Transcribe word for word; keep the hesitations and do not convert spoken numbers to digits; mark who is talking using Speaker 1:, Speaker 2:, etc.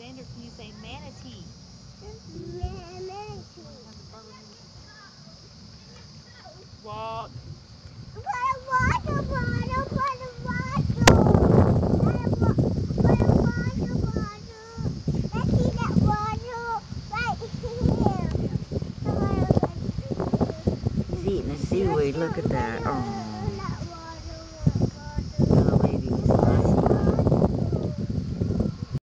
Speaker 1: Alexander, can you say manatee?
Speaker 2: Manatee.
Speaker 1: Walk.
Speaker 2: Put a water bottle, put a water. Put a water bottle. Let's see that water right here.
Speaker 3: He's eating the seaweed. Look at that. Oh.